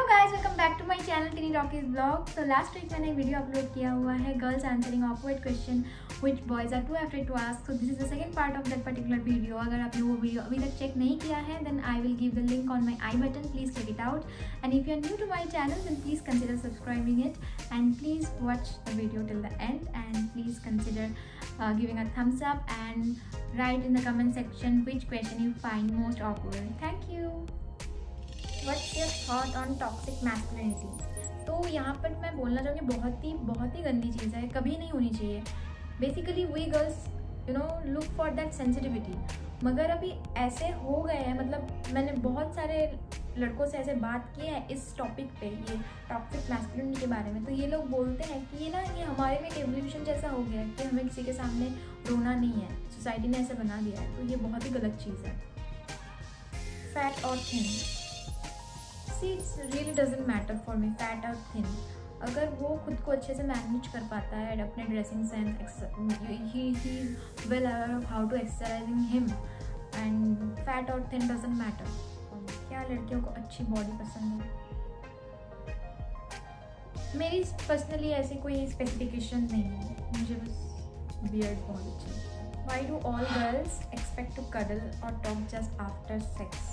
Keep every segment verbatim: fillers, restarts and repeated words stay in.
Guys, welcome back to my channel Teeny Talkies blog. तो last week मैंने video upload किया हुआ है girls answering awkward question which boys are too afraid to ask. So this is the second part of that particular video. अगर आपने वो video अभी तक चेक नहीं किया है then I will give the link on my I button, please check it out. And if you are new to my channel then please consider subscribing it and please watch the video till the end and please consider giving a thumbs up and write in the comment section which question you find most awkward. Thank you. What's your thought on toxic masculinity? तो यहाँ पर मैं बोलना चाहूँगी बहुत ही बहुत ही गंदी चीज़ है, कभी नहीं होनी चाहिए। Basically we girls you know look for that sensitivity, मगर अभी ऐसे हो गए हैं। मतलब मैंने बहुत सारे लड़कों से ऐसे बात की है इस टॉपिक पे, ये टॉक्सिक मैस्कुलिनिटी के बारे में। तो ये लोग बोलते हैं कि ये ना ये हमारे में एक एवोल्यूशन जैसा हो गया है कि हमें किसी के सामने रोना नहीं है, सोसाइटी ने ऐसे बना दिया है। तो ये बहुत ही गलत चीज़ है। फैट और thin, See, it really doesn't matter for me, fat or thin. अगर वो खुद को अच्छे से मैनेज कर पाता है अपने dressing sense, he he is well aware of how to exercising him, and fat और thin doesn't matter. क्या लड़कियों को अच्छी बॉडी पसंद है? मेरी पर्सनली ऐसी कोई स्पेसिफिकेशन नहीं है, मुझे बस बियर्ड बहुत अच्छा लगता है। Why do all girls expect to cuddle or talk just after sex?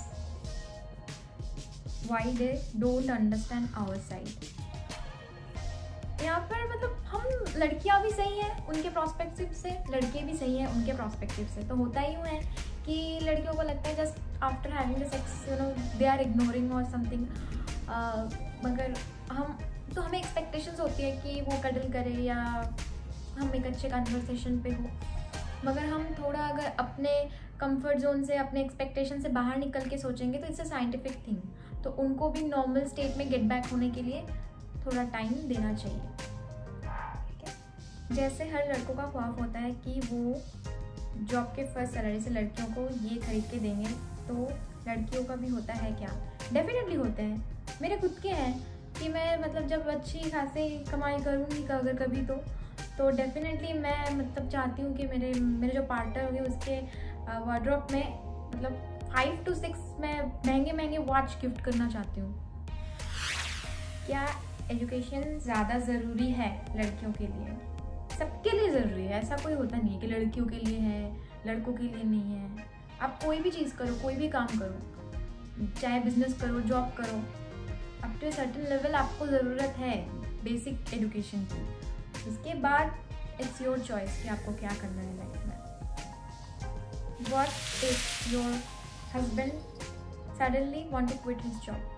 Why they don't understand our side? यहाँ पर मतलब हम लड़कियाँ भी सही हैं उनके प्रोस्पेक्टिव से, लड़के भी सही हैं उनके प्रोस्पेक्टिव से। तो होता ही यूँ है कि लड़कियों को लगता है just after having the sex you know they are ignoring और समथिंग, मगर हम तो हमें एक्सपेक्टेशंस होती है कि वो कडल करे या हम एक अच्छे कन्वर्सेशन पे हो। मगर हम थोड़ा अगर अपने कंफर्ट जोन से, अपने एक्सपेक्टेशन से बाहर निकल के सोचेंगे तो इट्स अ साइंटिफिक थिंग। तो उनको भी नॉर्मल स्टेट में गेट बैक होने के लिए थोड़ा टाइम देना चाहिए। ठीक है, जैसे हर लड़कों का ख्वाब होता है कि वो जॉब के फर्स्ट सैलरी से लड़कियों को ये खरीद के देंगे, तो लड़कियों का भी होता है क्या? डेफिनेटली होते हैं। मेरे खुद के हैं कि मैं मतलब जब अच्छी खासी कमाई करूँगी अगर कभी तो तो डेफिनेटली मैं मतलब चाहती हूँ कि मेरे मेरे जो पार्टनर होंगे उसके वार्डरोब में मतलब फाइव टू सिक्स मैं महंगे महंगे वॉच गिफ्ट करना चाहती हूँ। क्या एजुकेशन ज़्यादा ज़रूरी है लड़कियों के लिए? सबके लिए ज़रूरी है, ऐसा कोई होता नहीं है कि लड़कियों के लिए है लड़कों के लिए नहीं है। आप कोई भी चीज़ करो, कोई भी काम करो, चाहे बिजनेस करो, जॉब करो, अप टू सर्टेन लेवल आपको ज़रूरत है बेसिक एजुकेशन की। इसके बाद इट्स योर चॉइस कि आपको क्या करना है लाइफ में। What if your husband suddenly want to quit his job?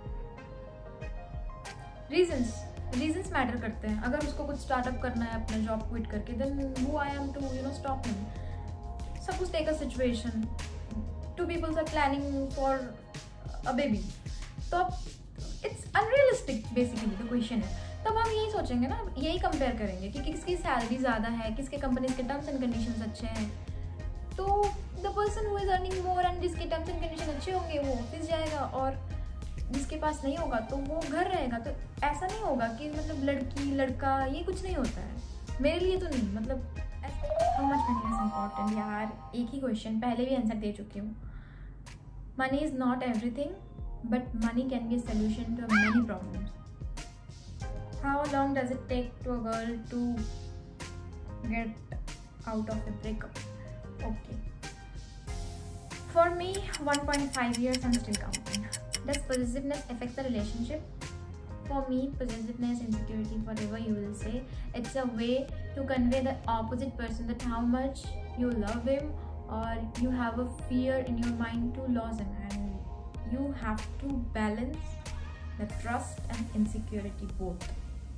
Reasons reasons matter करते हैं। अगर उसको कुछ स्टार्टअप करना है अपना जॉब क्विट करके, then who I am to you know stop him? Suppose take a situation, two people are planning for a baby, तो it's unrealistic basically the question है। तब हम यही सोचेंगे ना, यही कंपेयर करेंगे कि किसकी सैलरी ज़्यादा है, किसके कंपनी के टर्म्स एंड कंडीशंस अच्छे हैं। तो the person who is earning more and जिसके टर्म्स एंड कंडीशन अच्छे होंगे वो ऑफिस जाएगा, और जिसके पास नहीं होगा तो वो घर रहेगा। तो ऐसा नहीं होगा कि मतलब लड़की लड़का ये कुछ नहीं होता है। मेरे लिए तो नहीं, मतलब how much money is important. यार एक ही क्वेश्चन पहले भी आंसर दे चुकी हूँ। Money is not everything but money can be a solution to many problems. How long does it take to a girl to get out of a breakup? Okay. For me, one point five years, I'm still counting. Does possessiveness affect the relationship? For me, possessiveness, insecurity, whatever you will say, it's a way to convey the opposite person that how much you love him, or you have a fear in your mind to lose him, and you have to balance the trust and insecurity both.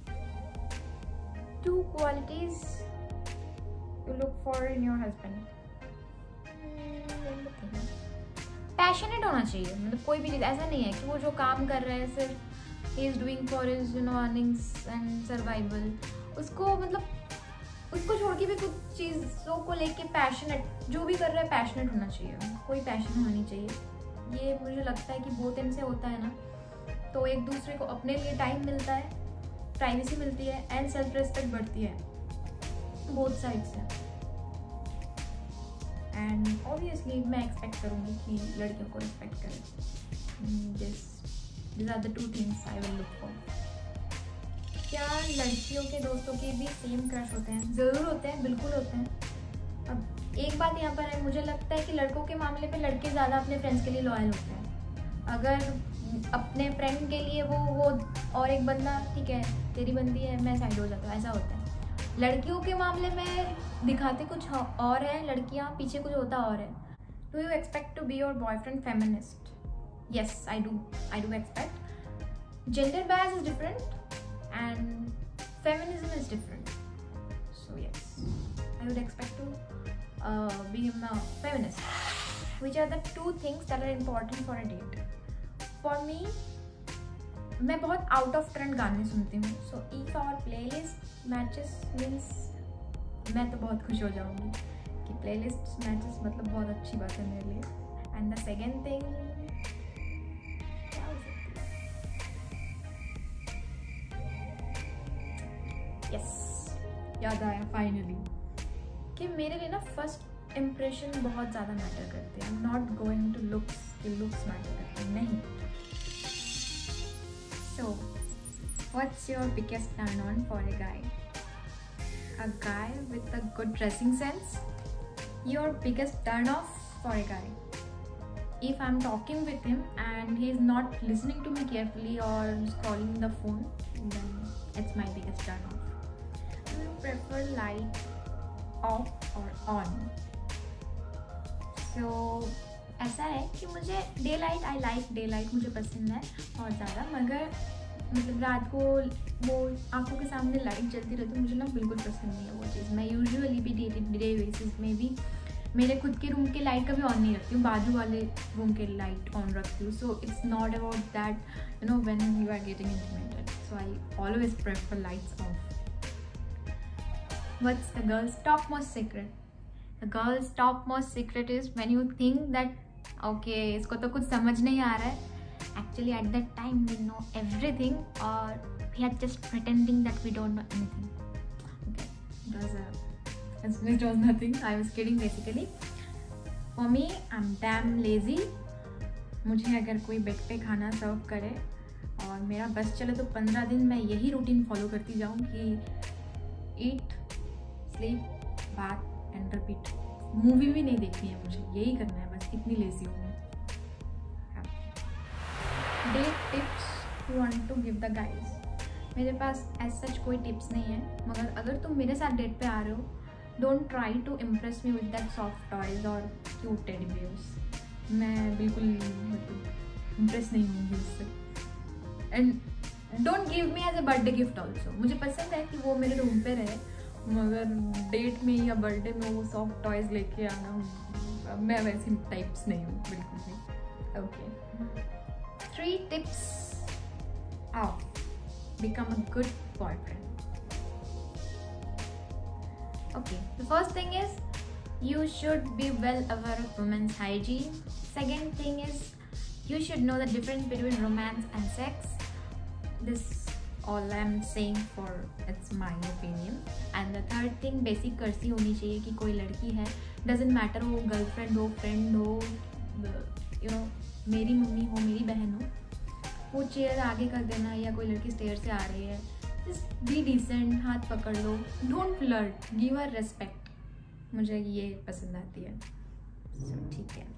Two qualities you look for in your husband. Passionate होना चाहिए। मतलब कोई भी चीज़ ऐसा नहीं है कि वो जो काम कर रहा है सिर्फ ही is doing for his you know earnings and survival. उसको मतलब उसको छोड़ के भी कुछ चीज़ों को लेके पैशनेट, जो भी कर रहा है पैशनेट होना चाहिए, कोई पैशन होनी चाहिए। ये मुझे लगता है कि बहुत दिन से होता है ना, तो एक दूसरे को अपने लिए टाइम मिलता है, प्राइवेसी मिलती है एंड सेल्फ रिस्पेक्ट बढ़ती है बोथ साइड से। एंड ऑब्वियसली मैं एक्सपेक्ट करूँगी कि लड़कियों को रिस्पेक्ट करें। This this are the two things I will look for. क्या लड़कियों के दोस्तों के भी सेम क्रश होते हैं? ज़रूर होते हैं, बिल्कुल होते हैं। अब एक बात यहाँ पर है, मुझे लगता है कि लड़कों के मामले पे लड़के ज़्यादा अपने फ्रेंड्स के लिए लॉयल होते हैं। अगर अपने फ्रेंड के लिए वो वो और एक बंदा, ठीक है तेरी बंदी है, मैं साइड हो जाता हूँ, ऐसा होता है। लड़कियों के मामले में दिखाते कुछ और है, लड़कियाँ पीछे कुछ होता और है। Do you expect to be your boyfriend feminist? Yes I do, I do expect. Gender bias is different and feminism is different, so yes, I would expect to uh, be a feminist. Which are the two things that are important for a date? For me, मैं बहुत out of trend गाने सुनती हूँ, so if our playlist matches means मैं तो बहुत खुश हो जाऊँगी कि playlist matches, मतलब बहुत अच्छी बात है मेरे लिए। And the second thing, yes yes, याद आया फाइनली कि मेरे लिए ना फर्स्ट इम्प्रेशन बहुत ज़्यादा मैटर करते हैं। नॉट गोइंग टू लुक्स, कि लुक्स मैटर करते हैं, नहीं। So what's your biggest turn on for a guy? A guy with a good dressing sense? Your biggest turn off for a guy? If I'm talking with him and he is not listening to me carefully or scrolling the phone, then it's my biggest turn off. Do you prefer light off or on? So ऐसा है कि मुझे daylight, I like daylight, मुझे पसंद है बहुत ज़्यादा, मगर मतलब रात को वो आंखों के सामने लाइट जलती रहती है, मुझे ना बिल्कुल पसंद नहीं है वो चीज़। मैं यूजुअली भी डे डे बेसिस में भी मेरे खुद के रूम के लाइट कभी ऑन नहीं रखती हूँ, बाजू वाले रूम के लाइट ऑन रखती हूँ। So it's not about that, you know, when you are getting intimated, so I always prefer lights off. What's the girls top most secret? The girls top most secret is when you think that okay इसको तो कुछ समझ नहीं आ रहा है, actually at that time we know everything, और we are just pretending that we don't know anything. Okay, it was a It was nothing. I was kidding basically. For me, I'm damn lazy. मुझे अगर कोई bed पे खाना सर्व करे और मेरा बस चले तो पंद्रह दिन मैं यही रूटीन फॉलो करती जाऊँ कि eat, sleep, bath and repeat. Movie भी नहीं देखनी है मुझे, यही करना है बस, इतनी लेजी हूँ मैं। Date tips you want to give the guys? मेरे पास एज सच कोई टिप्स नहीं है, मगर अगर तुम मेरे साथ डेट पे आ रहे हो, don't try to impress me with that soft toys और क्यूट टेडी बियर्स। मैं बिल्कुल मतलब इम्प्रेस नहीं होंगी उससे। And don't give me as a birthday gift also. मुझे पसंद है कि वो मेरे रूम पे रहे, मगर डेट में या बर्थडे में वो सॉफ्ट टॉयज लेके आना, मैं वैसी टाइप्स नहीं हूँ बिल्कुल भी। Okay, three tips of become a good boyfriend. Okay, the first thing is you should be well aware of women's hygiene. Second thing is you should know the difference between romance and sex. This all I'm saying for it's my opinion. And the third thing, basic courtesy होनी चाहिए कि कोई लड़की है, doesn't matter वो girlfriend हो, friend हो, you know, मेरी मम्मी हो, मेरी बहन हो, वो चेयर आगे कर देना, या कोई लड़की स्टेयर से आ रही है, जस्ट बी डिसेंट, हाथ पकड़ लो, don't flirt, give her respect. मुझे ये पसंद आती है। सो ठीक है।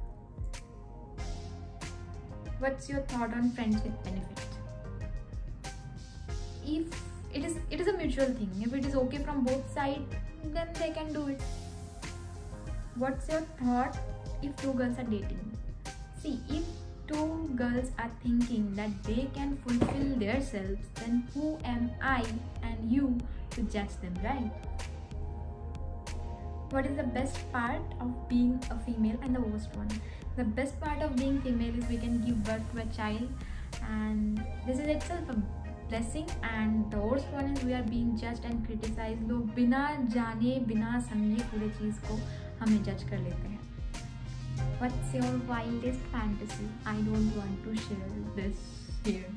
What's your thought on friends with benefit? If it is it is a mutual thing, if it is okay from both side then they can do it. What's your thought if two girls are dating? See, if two girls are thinking that they can fulfill their selves, then who am I and you to judge them, right? What is the best part of being a female and the worst one? The best part of being female is we can give birth to a child, and this is itself a blessing, and the worst one is we are being judged and criticized. लोग बिना जाने बिना समझे पूरे चीज़ को हमें जज कर लेते हैं। What's your wildest fantasy? I don't want to share this here.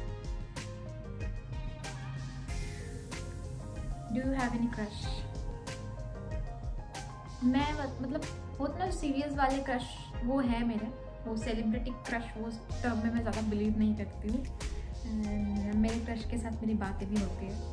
Do you have any crush? मैं मतलब होता ना सीरियस वाले क्रश, वो है मेरे, वो सेलिब्रिटी क्रश वो टर्म में मैं ज़्यादा बिलीव नहीं करती हूँ। एंड मेरे क्रश के साथ मेरी बातें भी होती है।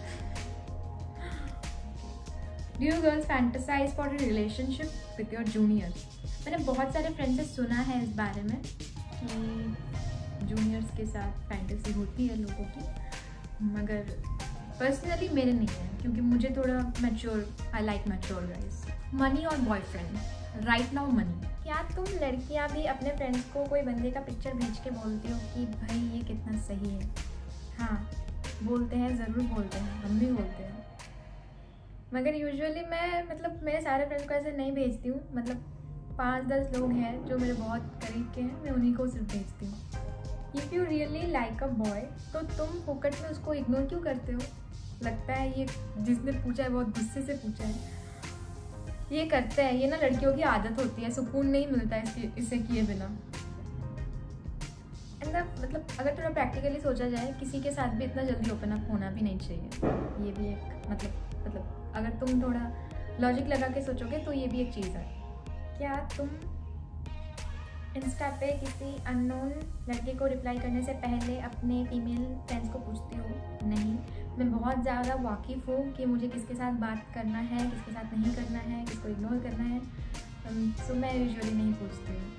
Do you girls fantasize for a relationship with your juniors? मैंने बहुत सारे फ्रेंड्स से सुना है इस बारे में कि जूनियर्स के साथ फैंटेसी होती है लोगों की, मगर पर्सनली मेरे नहीं है, क्योंकि मुझे थोड़ा mature, I like mature guys. Money और बॉयफ्रेंड, राइट नाउ मनी। क्या तुम लड़कियां भी अपने फ्रेंड्स को कोई बंदे का पिक्चर भेज के बोलती हो कि भाई ये कितना सही है? हाँ, बोलते हैं, ज़रूर बोलते हैं, हम भी बोलते हैं। मगर यूजुअली मैं मतलब मेरे सारे फ्रेंड्स को ऐसे नहीं भेजती हूँ। मतलब पाँच दस लोग हैं जो मेरे बहुत करीब के हैं, मैं उन्हीं को सिर्फ भेजती हूँ। If you really like a boy तो तुम फोकट में उसको इग्नोर क्यों करते हो? लगता है ये जिसने पूछा है बहुत गुस्से से पूछा है। ये करते हैं, ये ना लड़कियों की आदत होती है, सुकून नहीं मिलता है इसके इसे किए बिना। एंड मतलब अगर थोड़ा प्रैक्टिकली सोचा जाए, किसी के साथ भी इतना जल्दी ओपन अप होना भी नहीं चाहिए। ये भी एक मतलब मतलब अगर तुम थोड़ा लॉजिक लगा के सोचोगे तो ये भी एक चीज़ है। क्या तुम इंस्टा पे किसी अननोन लड़के को रिप्लाई करने से पहले अपने फीमेल फ्रेंड्स को पूछती हो? नहीं, मैं बहुत ज़्यादा वाकिफ़ हूँ कि मुझे किसके साथ बात करना है, किसके साथ नहीं करना है, किसको इग्नोर करना है, सो so, मैं यूजुअली नहीं पूछती हूँ।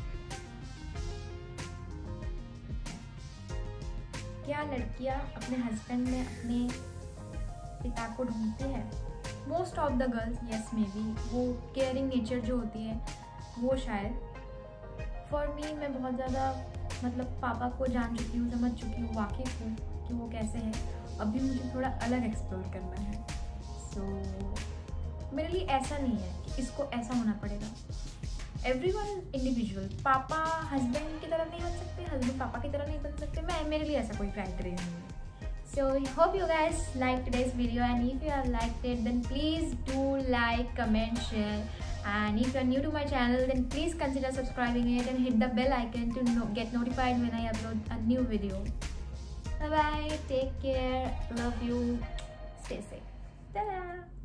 क्या लड़कियाँ अपने हस्बैंड में अपने पिता को ढूंढती है? Most of the girls yes maybe. वो केयरिंग नेचर जो होती है वो शायद। फॉर मी, मैं बहुत ज़्यादा मतलब पापा को जान चुकी हूँ, समझ चुकी हूँ, वाकिफ़ हूँ कि वो कैसे हैं। अभी मुझे थोड़ा अलग एक्सप्लोर करना है। सो so, मेरे लिए ऐसा नहीं है कि इसको ऐसा होना पड़ेगा। Everyone individual. पापा हस्बैंड की तरह नहीं बन सकते, हस्बैंड पापा की तरह नहीं बन सकते। मैं मेरे लिए ऐसा कोई क्राइटेरिया नहीं है। So hope you guys like today's video, and if you have liked it then please do like, comment, share, and if you are new to my channel then please consider subscribing it and hit the bell icon to no get notified when I upload a new video. Bye bye, take care, love you, stay safe. Ta-da!